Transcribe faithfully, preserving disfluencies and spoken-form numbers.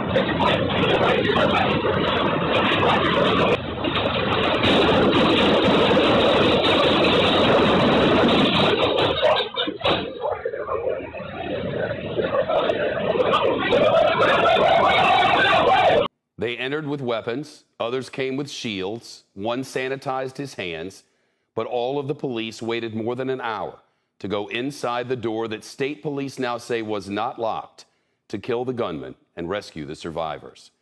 They entered with weapons, others came with shields, one sanitized his hands, but all of the police waited more than an hour to go inside the door that state police now say was not locked to kill the gunman and rescue the survivors.